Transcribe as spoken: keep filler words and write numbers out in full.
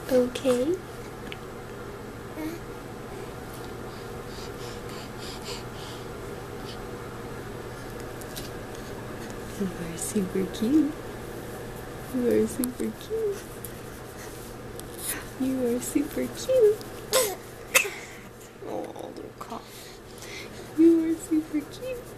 Okay. You are super cute. You are super cute. You are super cute. Oh, little cough. You are super cute.